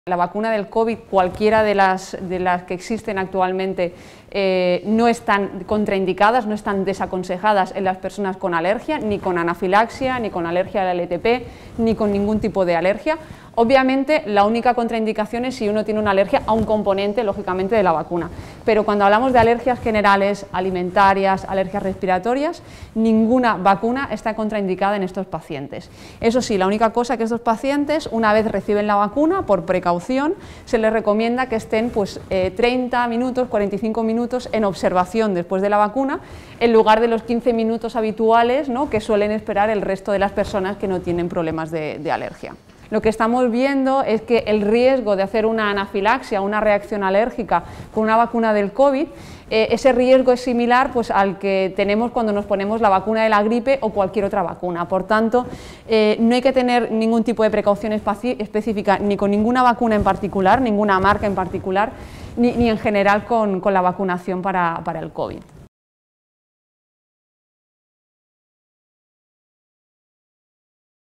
La vacuna del COVID, cualquiera de las que existen actualmente, no están contraindicadas, no están desaconsejadas en las personas con alergia, ni con anafilaxia, ni con alergia al LTP, ni con ningún tipo de alergia. Obviamente, la única contraindicación es si uno tiene una alergia a un componente, lógicamente, de la vacuna. Pero cuando hablamos de alergias generales, alimentarias, alergias respiratorias, ninguna vacuna está contraindicada en estos pacientes. Eso sí, la única cosa que estos pacientes, una vez reciben la vacuna, por precaución, se les recomienda que estén 30 minutos, 45 minutos en observación después de la vacuna, en lugar de los 15 minutos habituales, ¿no?, que suelen esperar el resto de las personas que no tienen problemas de alergia. Lo que estamos viendo es que el riesgo de hacer una anafilaxia, una reacción alérgica con una vacuna del COVID, ese riesgo es similar al que tenemos cuando nos ponemos la vacuna de la gripe o cualquier otra vacuna. Por tanto, no hay que tener ningún tipo de precaución específica ni con ninguna vacuna en particular, ninguna marca en particular, ni en general con la vacunación para el COVID.